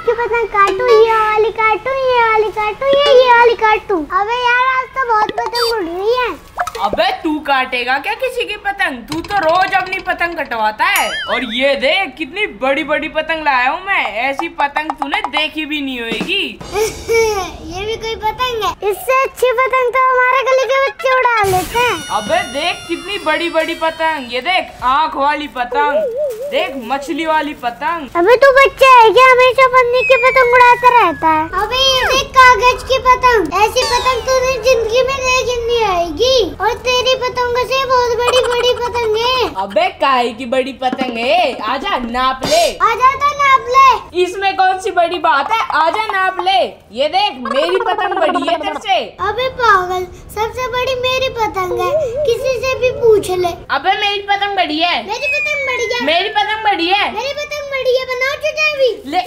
की पतंग काटूं, ये वाली काटूं, ये वाली काटूं, ये वाली काटूं। अबे यार आज तो बहुत पतंग उड़ रही है। अबे तू काटेगा क्या किसी की पतंग? तू तो रोज अपनी पतंग कटवाता है। और ये देख कितनी बड़ी बड़ी पतंग लाया हूँ मैं, ऐसी पतंग तूने देखी भी नहीं होगी। ये भी कोई पतंग है? इससे अच्छी पतंग तो हमारे गली के बच्चे उड़ा लेते हैं। अबे देख कितनी बड़ी बड़ी पतंग, ये देख आँख वाली पतंग, देख मछली वाली पतंग। अबे तू बच्चा है क्या, हमेशा पन्नी की पतंग उड़ाता रहता है? अबे ये देख कागज की पतंग, ऐसी पतंग तुझे जिंदगी में देखी नहीं आएगी। और तेरी पतंगों से बहुत बड़ी बड़ी पतंग है। अबे काहे की बड़ी पतंग है, आजा नाप ले। आजा तो नाप ले। इसमें कौन सी बड़ी बात है, आजा नाप ले। ये देख मेरी पतंग बड़ी है तेरे से। अबे पागल, सबसे बड़ी मेरी पतंग है, किसी से भी पूछ ले। अबे मेरी पतंग बड़ी है। मेरी पतंग बड़ी है। मेरी पतंग बड़ी है। मेरी पतंग बड़ी है, बनाओ चुटावी। ले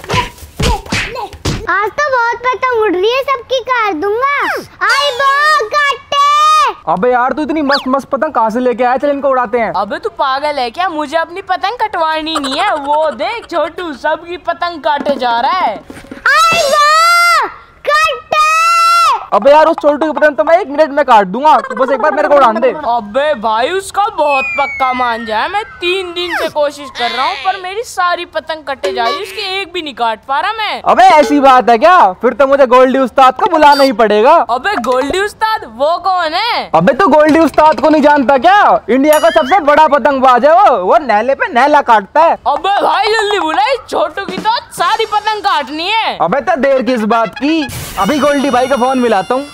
आज तो बहुत पतंग उड़ रही है, सबकी काट दूंगा। आई बो काटे। अबे यार तू इतनी मस्त मस्त पतंग कहाँ से लेके आया, चल इनको उड़ाते हैं। अबे तू पागल है क्या, मुझे अपनी पतंग कटवानी नहीं है। वो देख छोटू सबकी पतंग काटे जा रहा है। आई बो काटे। अबे यार उस छोटू की पतंग तो मैं 1 मिनट में काट दूंगा, तू बस एक बार मेरे को उड़ान दे। अबे भाई उसका बहुत पक्का मान जाए, मैं 3 दिन से कोशिश कर रहा हूँ पर मेरी सारी पतंग कटे जा रही है, उसकी एक भी नहीं काट पा रहा मैं। अबे ऐसी बात है क्या, फिर तो मुझे गोल्डी उस्ताद को बुलाना ही पड़ेगा। अबे गोल्डी उस्ताद वो कौन है? अबे तो गोल्डी उस्ताद को नहीं जानता क्या, इंडिया का सबसे बड़ा पतंगबाज है वो नैले पे नैला काटता है। अबे भाई जल्दी बुला, छोटू की तो सारी पतंग काटनी है। अबे तो देर किस बात की, अभी गोल्डी भाई का फोन मिलाता हूँ।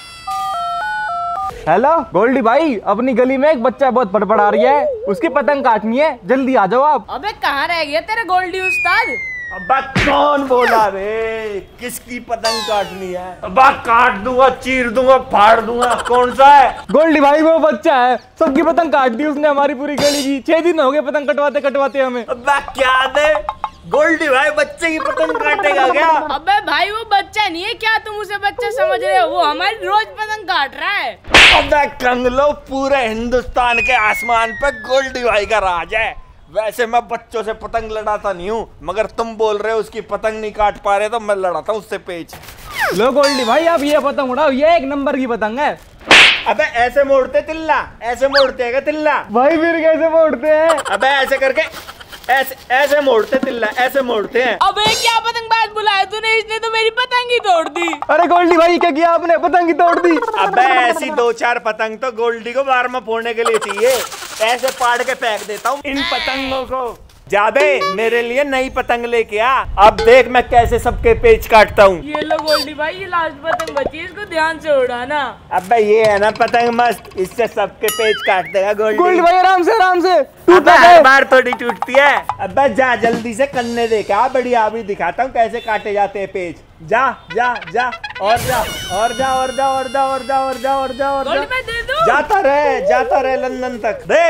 हेलो गोल्डी भाई, अपनी गली में एक बच्चा बहुत बड़बड़ा रही है, उसकी पतंग काटनी है, जल्दी आ जाओ आप। अबे कहाँ रह गया तेरे गोल्डी उस्ताद? अब्बा कौन बोला रे, किसकी पतंग काटनी है? अब्बा काट दूंगा, चीर दूंगा, फाड़ दूंगा, कौन सा है? गोल्डी भाई वो बच्चा है, सबकी पतंग काट दी उसने, हमारी पूरी गली की। 6 दिन हो गए पतंग कटवाते कटवाते हमें। अब्बा क्या दे, गोल्डी भाई बच्चे की पतंग काटेगा क्या? अबे भाई वो बच्चा नहीं है क्या, तुम उसे बच्चा समझ रहे हो? वो हमारी रोज पतंग काट रहा है। अब्बा कंगलो, पूरे हिंदुस्तान के आसमान पे गोल्डी भाई का राज है। वैसे मैं बच्चों से पतंग लड़ाता नहीं हूँ, मगर तुम बोल रहे हो उसकी पतंग नहीं काट पा रहे तो मैं लड़ाता हूँ उससे पेच। लो गोल्डी भाई आप ये पतंग उड़ाओ, ये 1 नंबर की पतंग है। अबे ऐसे मोड़ते तिल्ला, ऐसे मोड़ते है क्या तिल्ला? भाई फिर कैसे मोड़ते हैं? अबे ऐसे करके, ऐसे ऐसे मोड़ते तिल्ला, ऐसे मोड़ते हैं। अबे क्या पतंगबाज बुलाया तूने, इसने तो मेरी पतंग ही तोड़ दी। अरे गोल्डी भाई क्या किया आपने, पतंग ही तोड़ दी। अबे ऐसी 2-4 पतंग तो गोल्डी को बार में फोड़ने के लिए चाहिए, ऐसे पाड़ के फेंक देता हूँ इन पतंगों को। जाबे मेरे लिए नई पतंग लेके आ, अब देख मैं कैसे सबके पेच काटता हूँ। ये लो गोल्डी भाई, ये लास्ट पतंग बची है, इसको ध्यान से उड़ाना। अबे ये है ना पतंग मस्त, इससे सबके पेच काट देगा गोल्डी भाई आराम से आराम से। अबे हर बार थोड़ी टूटती है। अबे जा जल्दी से कन्ने देखा, बढ़िया अभी दिखाता हूँ कैसे काटे जाते हैं पेच। जा जा जा और जा और जा और जा और जा और जा और जा और जा और गोल्डी भाई दे दो। जाता रहे लंदन तक दे।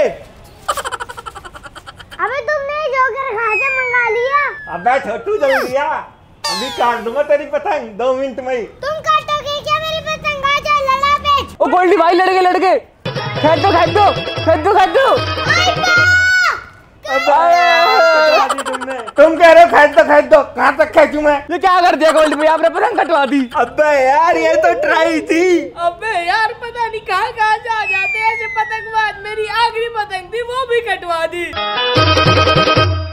अबे तुमने जोकर कहाँ से मंगा लिया? अबे छोटू जल्दी आ, अभी काट दूंगा तेरी पतंग 2 मिनट में ही। तुम काटोगे क्या मेरी पतंग? आजा लड़ा पेच। ओ गोल्डी भाई लड़के खेद दो खेद दो खेद दो खेद दो। तुम कह रहे हो खेद दो, कहाँ तक खेचूं मैं? ये क्या कर दिया गोल्डी भाई, आपने पतंग कटवा दी। अबे यार ये तो ट्राई थी। अबे यार पता नहीं कहाँ कहाँ से आ जाते हैं ऐसे पतंगबाज, मेरी आखिरी पतंग थी वो भी कटवा दी।